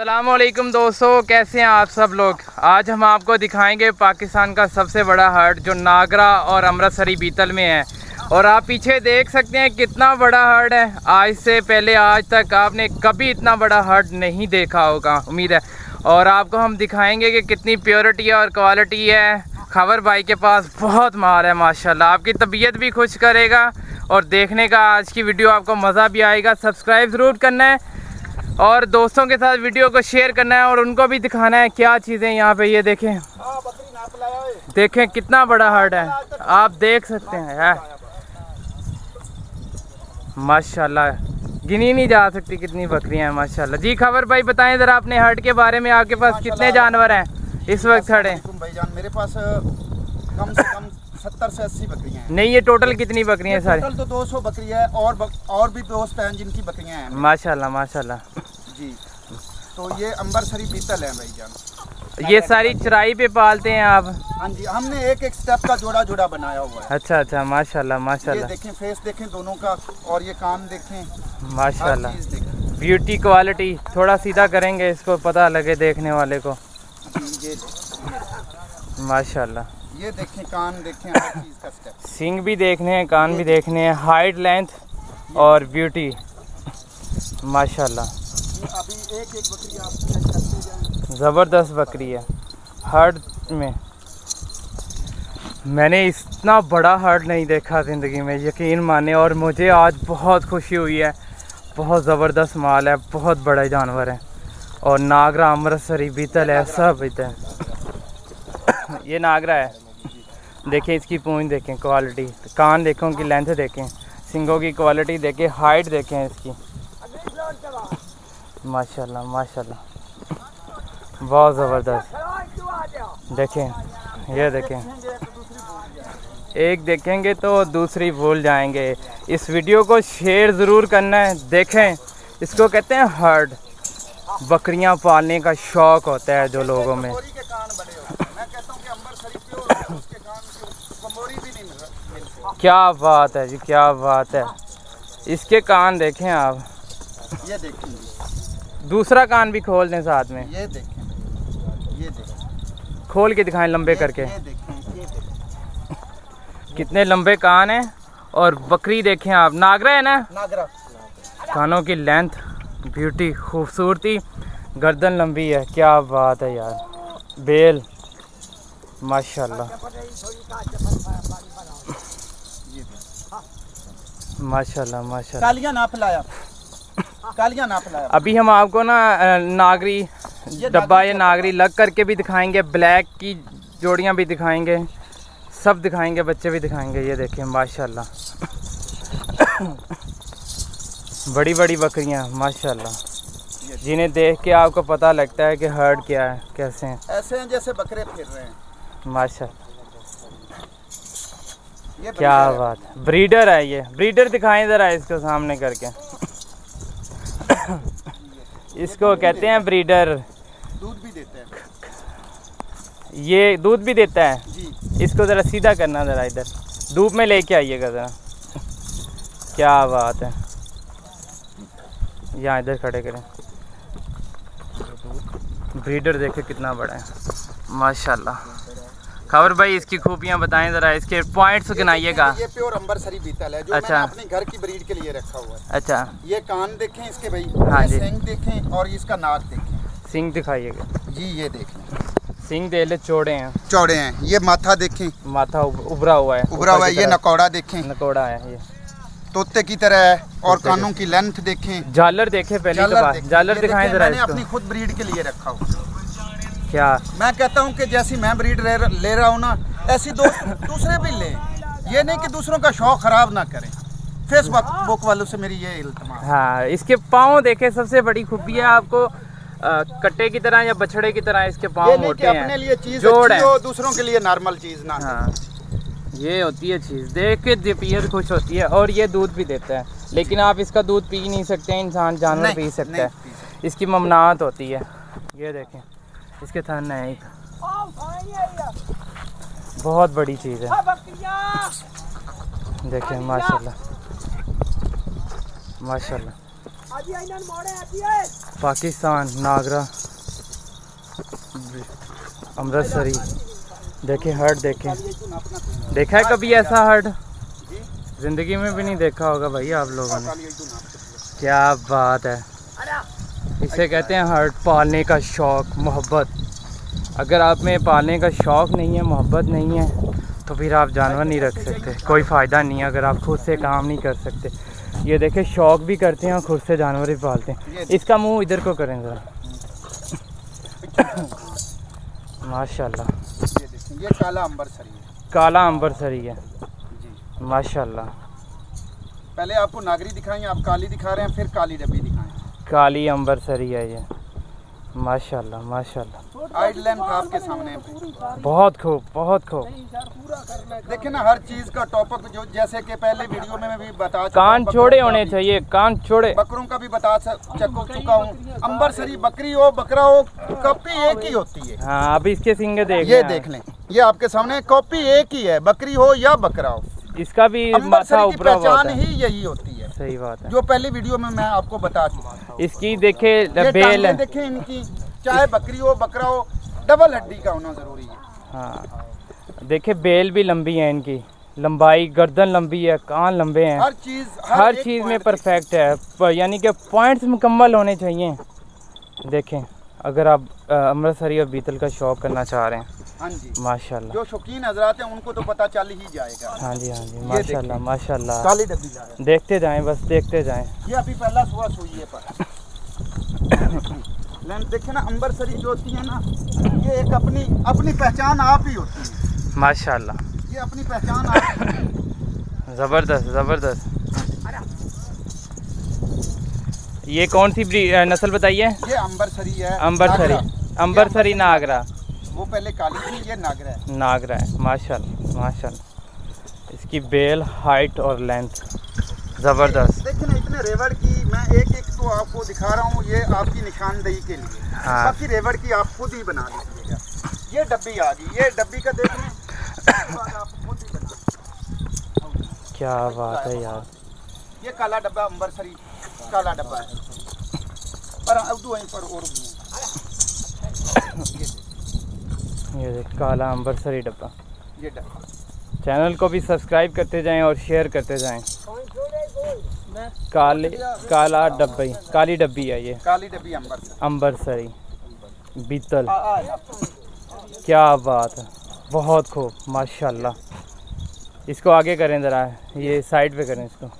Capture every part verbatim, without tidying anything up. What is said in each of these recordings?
अस्सलामुअलैकुम दोस्तों, कैसे हैं आप सब लोग। आज हम आपको दिखाएंगे पाकिस्तान का सबसे बड़ा हट जो नागरा और अमृतसरी बीतल में है। और आप पीछे देख सकते हैं कितना बड़ा हट है। आज से पहले आज तक आपने कभी इतना बड़ा हट नहीं देखा होगा, उम्मीद है। और आपको हम दिखाएंगे कि कितनी प्योरिटी और क्वालिटी है। खबर भाई के पास बहुत माल है माशाल्लाह, आपकी तबीयत भी खुश करेगा और देखने का आज की वीडियो आपको मज़ा भी आएगा। सब्सक्राइब ज़रूर करना है और दोस्तों के साथ वीडियो को शेयर करना है और उनको भी दिखाना है क्या चीज़ें यहाँ पे। ये देखें देखें कितना बड़ा हट है, आप देख सकते हैं है? माशाल्लाह, गिनी नहीं जा सकती कितनी बकरियां हैं माशाल्लाह। जी खबर भाई बताएं ज़रा अपने हट के बारे में, आपके पास कितने जानवर हैं इस वक्त खड़े? भाईजान मेरे पास कम से कम सत्तर से अस्सी बकरियां हैं। नहीं, ये टोटल कितनी बकरियां हैं सारी? टोटल तो दो सौ बकरियां हैं और बक, और भी दोस्त हैं जिनकी बकरियां हैं। माशाल्लाह माशाल्लाह जी, तो ये अमृतसरी बीतल है भाईजान। ये सारी चराई पे पालते हैं आप? हाँ जी, हमने एक एक स्टेप का जोड़ा जोड़ा बनाया हुआ है। अच्छा अच्छा, माशाल्लाह माशाल्लाह। ये देखें, फेस देखें दोनों का और ये कान देखें माशाल्लाह। ब्यूटी क्वालिटी थोड़ा सीधा करेंगे इसको पता लगे देखने वाले को। ये माशाल्लाह, ये देखें कान देखें, हर चीज़ का स्टेप। सींग भी देखने हैं, कान भी देखने हैं, हाइट लेंथ और ब्यूटी माशाल्लाह। अभी एक एक बकरी आप चेक करते जाएं। ज़बरदस्त बकरी है। हर्ड में मैंने इतना बड़ा हर्ड नहीं देखा ज़िंदगी में, यकीन माने। और मुझे आज बहुत खुशी हुई है। बहुत ज़बरदस्त माल है, बहुत बड़े जानवर हैं। और नागरा अमृतसरी बीतल है, सब इधर। ये नागरा है, देखें इसकी पूंछ देखें, क्वालिटी, कान देखो उनकी लेंथ देखें, सिंगों की क्वालिटी देखें, हाइट देखें इसकी। माशाल्लाह माशाल्लाह, बहुत ज़बरदस्त। देखें ये देखें, एक देखेंगे तो दूसरी भूल जाएंगे। इस वीडियो को शेयर ज़रूर करना है। देखें, इसको कहते हैं हर्ड। बकरियां पालने का शौक़ होता है जो लोगों में। क्या बात है जी, क्या बात है। इसके कान देखें आप, ये देखें, दूसरा कान भी खोल दें साथ में। ये देखें, ये देखें, खोल के दिखाएं लंबे करके। ये देखें, ये देखें। कितने लंबे कान हैं। और बकरी देखें आप, नागरा है ना? नागरा। कानों की लेंथ, ब्यूटी, खूबसूरती, गर्दन लंबी है। क्या बात है यार, बेल माशाल्लाह माशाल्लाह माशाल्लाह। कालियां ना फैलाया, कालियां ना फैलाया। अभी हम आपको ना नागरी डब्बा या नागरी लग करके भी दिखाएंगे, ब्लैक की जोड़ियां भी दिखाएंगे, सब दिखाएंगे, बच्चे भी दिखाएंगे। ये देखें माशाल्लाह, बड़ी बड़ी बकरियां माशाल्लाह, जिन्हें देख के आपको पता लगता है कि हर्ड क्या है, कैसे हैं। ऐसे हैं जैसे बकरे फिर रहे हैं माशाल्लाह। क्या बात है, ब्रीडर है ये। ब्रीडर दिखाएं ज़रा इसको सामने करके। इसको कहते हैं ब्रीडर। दूध भी देते हैं। ये दूध भी देता है जी। इसको ज़रा सीधा करना, ज़रा इधर धूप में लेके आइएगा ज़रा। क्या बात है, यहाँ इधर खड़े करें। ब्रीडर देखे कितना बड़ा है माशाल्लाह। खबर भाई इसकी खूबियाँ बताएं ज़रा, इसके पॉइंट्स गिनाइएगा। ये प्योर अमृतसरी बीतल है जो अच्छा। मैंने अपने घर की ब्रीड के लिए रखा हुआ है। अच्छा, ये कान देखें इसके भाई, हाँ ये जी। सींग देखें और इसका नाक देखें। सिंग दिखाइएगा जी, ये देखें, सिंग दे ले, चौड़े हैं, चौड़े हैं। ये माथा देखें, माथा उब, उभरा हुआ है, उभरा हुआ है। ये नकौड़ा देखें, नकोड़ा है, ये तोते की तरह है। और कानों की लेंथ देखें। झालर देखे पहले तो झालर बात, देखें, झालर ये दिखाएं देखें, ज़रा मैंने इसको। अपनी खुद ब्रीड के लिए रखा हुआ। क्या मैं कहता हूँ कि जैसी मैं ब्रीड ले, ले रहा हूँ ना, ऐसी दो दूसरे भी लें। ये नहीं कि दूसरों का शौक खराब ना करें। फेसबुक बुक वालों से मेरी ये इल्तिमास। हाँ, इसके पाँव देखे, सबसे बड़ी खूबी है आपको आ, कट्टे की तरह या बछड़े की तरह इसके पाँव मोटे हैं। अपने लिए चीज जोड़ अच्छी है, हो, दूसरों के लिए नॉर्मल चीज ना। हाँ, ये होती है चीज़, देख के तबीयत खुश होती है। और ये दूध भी देता है, लेकिन आप इसका दूध पी नहीं सकते, इंसान जानवर पी सकता है, इसकी ममनात होती है। ये देखें इसके थन है, एक बहुत बड़ी चीज़ है। देखें माशाल्लाह माशाल्लाह। पाकिस्तान नागरा अमृतसरी। देखें हर्ट, देखें, देखा है कभी ऐसा हर्ट? ज़िंदगी में भी नहीं देखा होगा भाई आप लोगों ने। क्या बात है, इसे कहते हैं हर्ट, पालने का शौक़, मोहब्बत। अगर आप में पालने का शौक़ नहीं है, मोहब्बत नहीं है, तो फिर आप जानवर नहीं रख सकते, कोई फ़ायदा नहीं है अगर आप खुद से काम नहीं कर सकते। ये देखें शौक़ भी करते हैं और खुद से जानवर भी पालते हैं। इसका मुंह इधर को करें ज़रा। माशाल्लाह, ये देखें, ये काला अंबरसरी है। काला अंबरसरी है जी माशाल्लाह। पहले आपको नागरी दिखाएंगे, आप काली दिखा रहे हैं, फिर काली डब्बी दिखाएंगे। काली अंबरसरी है ये माशाल्लाह माशाल्लाह। आइडलैंड आपके सामने बहुत खूब, बहुत खूब। देखिए ना, हर चीज का टॉपिक जो जैसे कि पहले वीडियो में मैं भी बता चुका कान हूं, छोड़े बकरों होने का भी- चाहिए, कान छोड़े। बकरों का भी बता च- चुका हूँ। अंबरसरी बकरी हो बकरा हो, कॉपी एक ही होती है। हाँ, अब इसके सिंगे देख ये लें। देख लें, ये आपके सामने कॉपी एक ही है, बकरी हो या बकरा हो। इसका भी माथा अंबरसरी की ऊपरा हुआ पहचान होता है। ही यही होती है, सही बात है। जो पहली वीडियो में मैं आपको बता चुका हूँ। इसकी देखे ये बेल टांगें है। देखें इनकी, चाहे बकरी हो बकरा हो, डबल हड्डी का होना जरूरी है। हाँ, देखे बेल भी लंबी है इनकी, लंबाई गर्दन लंबी है, कान लंबे हैं, हर चीज हर एक चीज़ में point परफेक्ट है, प- यानी कि पॉइंट्स मुकम्मल होने चाहिए। देखें अगर आप अ, अमृतसरी और बीतल का शौक़ करना चाह रहे हैं, हाँ जी, माशाल्लाह। जो शौकीन हजरात हैं उनको तो पता चल ही जाएगा। हाँ जी, हाँ जी, माशाल्लाह माशाल्लाह। काली डब्बी ला रहे हैं। देखते जाएं, बस देखते जाएं। ये अभी पहला सुबह सुई है पर लेकिन देखे ना, अंबरसरी जो होती है ना, ये एक अपनी अपनी पहचान आप ही होती है। माशाल्लाह, ये अपनी पहचान आप ज़बरदस्त ज़बरदस्त। ये कौन सी ब्री- अ, नस्ल बताइए? ये अंबरसरी है। अंबरसरी, नागरा। अंबरसरी नागरा। वो पहले काली थी, ये नागरा है। नागरा है माशाल्लाह माशाल्लाह। इसकी बेल, हाइट और लेंथ ज़बरदस्त। देखिए ना, इतने रेवड़ की मैं एक एक तो आपको दिखा रहा हूँ, ये आपकी निशानदेही के लिए। हाँ। बाकी रेवड़ की आप खुद ही बना लीजिएगा। ये डब्बी आ गई, ये डब्बी का देख लें, उसके बाद आप खुद ही बना। क्या बात है यार। ये काला डब्बा अंबरसरी काला डब्बा है, पर अब दो वहीं पर और भी हैं। ये देख काला अंबरसरी डब्बा। ये डब्बा चैनल को भी सब्सक्राइब करते जाएं और शेयर करते जाएं। काले काला डब्बी, काली डब्बी है ये, काली डब्बी अंबरसरी। अंबरसरी बीतल। आ- आ- आ- क्या बात है, बहुत खूब माशाल्लाह। इसको आगे करें ज़रा, ये साइड पे करें इसको।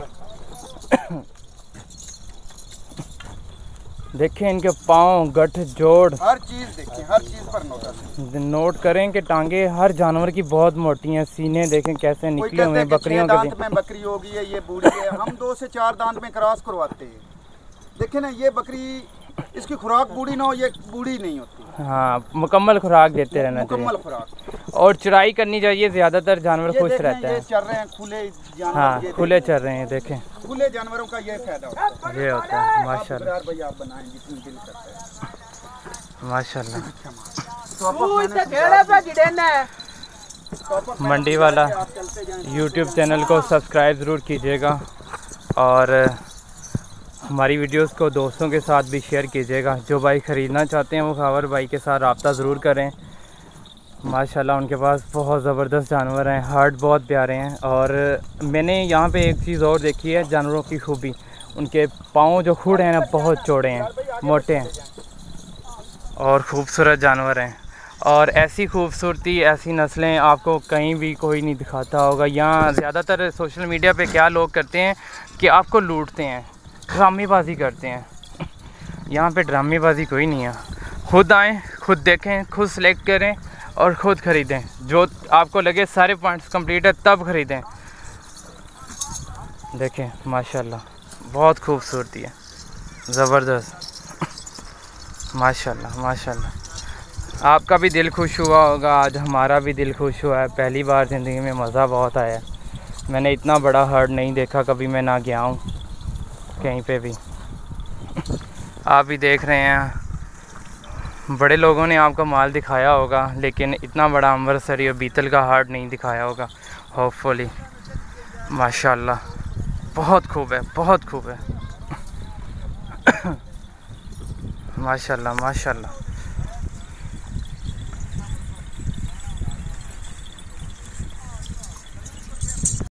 देखें इनके पाँव, गठ जोड़, हर चीज देखें, हर चीज पर नोटिस। नोट करें कि टांगे हर जानवर की बहुत मोटी हैं। सीने देखें कैसे कोई निकले कहते हुए हैं हैं कि बकरियों छह के। दांत में बकरी होगी है, ये बूढ़ी है। हम दो से चार दांत में क्रॉस करवाते हैं। देखें ना, ये बकरी, इसकी खुराक बूढ़ी ना हो, ये बूढ़ी नहीं होती। हाँ, मुकम्मल खुराक देते रहना मुकम्मल चाहिए खुराक। और चराई करनी चाहिए। ज़्यादातर जानवर ये खुश देखें, रहते ये हैं। चल रहे हैं खुले जानवर। हाँ, ये खुले चल रहे हैं। देखें देखें, खुले जानवरों का ये फायदा होता है। ये होता है आप माशाल्लाह इकरार भाई आप बनाएं जितनी दिल करता है। माशाल्लाह। तो आप मैंने टॉप-अप मैंने मंडी समझा वाला कि आप चलते जाएं। यूट्यूब चैनल को सब्सक्राइब ज़रूर कीजिएगा और हमारी वीडियोस को दोस्तों के साथ भी शेयर कीजिएगा। जो भाई ख़रीदना चाहते हैं वो खावर भाई के साथ रब्ता ज़रूर करें। माशाल्लाह उनके पास बहुत ज़बरदस्त जानवर हैं, हार्ट बहुत प्यारे हैं। और मैंने यहाँ पे एक चीज़ और देखी है जानवरों की खूबी, उनके पाँव जो खुड़ हैं ना बहुत चौड़े हैं, मोटे हैं और ख़ूबसूरत जानवर हैं। और ऐसी खूबसूरती, ऐसी नस्लें आपको कहीं भी कोई नहीं दिखाता होगा। यहाँ ज़्यादातर सोशल मीडिया पे क्या लोग करते हैं कि आपको लूटते हैं, ड्रामेबाजी करते हैं। यहाँ पे ड्रामेबाजी कोई नहीं है। खुद आएँ, खुद देखें, खुद सेलेक्ट करें और ख़ुद ख़रीदें। जो आपको लगे सारे पॉइंट्स कंप्लीट है तब ख़रीदें। देखें माशाल्लाह बहुत खूबसूरती है, ज़बरदस्त। माशाल्लाह माशाल्लाह। आपका भी दिल खुश हुआ होगा, आज हमारा भी दिल खुश हुआ है। पहली बार ज़िंदगी में मज़ा बहुत आया। मैंने इतना बड़ा हर्ड नहीं देखा कभी, मैं ना गया हूँ कहीं पे भी। आप भी देख रहे हैं, बड़े लोगों ने आपको माल दिखाया होगा लेकिन इतना बड़ा अमृतसरी और बीतल का हर्ड नहीं दिखाया होगा। होपफुली माशाल्लाह बहुत खूब है, बहुत खूब है। माशाल्लाह माशाल्लाह।